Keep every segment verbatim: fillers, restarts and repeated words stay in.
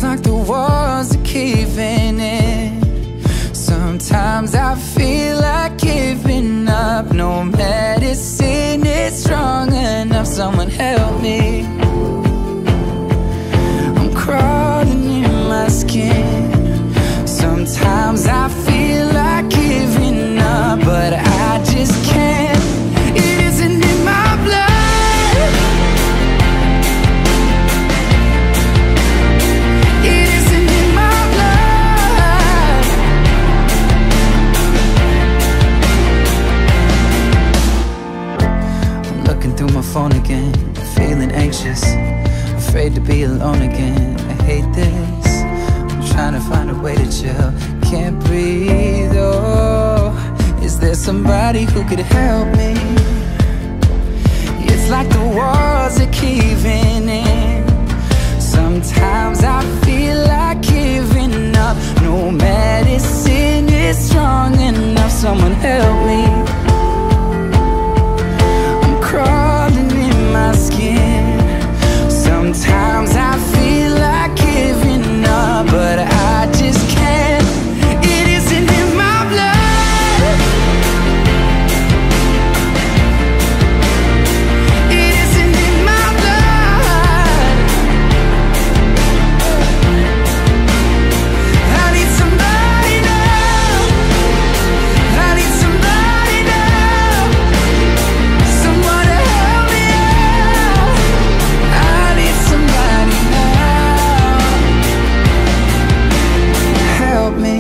like the walls are caving in. Sometimes I feel like giving up. No medicine is strong enough. Someone help me. I'm crawling in my skin. Sometimes I feel like giving up, but I just can't. It isn't in my blood. It isn't in my blood. I'm looking through my phone again, feeling anxious, afraid to be alone again. I hate this. I'm trying to find a way to chill, can't breathe. Oh, is there somebody who could help me? It's like the walls are caving in. Sometimes I feel like giving up. No medicine is strong enough. Someone help me. I'm crawling in my skin. Sometimes I feel like giving up, but I just can't. It isn't in my blood. It isn't in my blood. I need somebody now. I need somebody now. Someone to help me out. I need somebody now. Help me.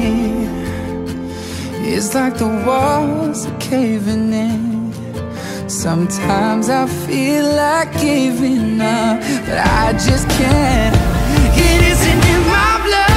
It's like the walls are caving in. Sometimes I feel like giving up, but I just can't. It isn't in my blood.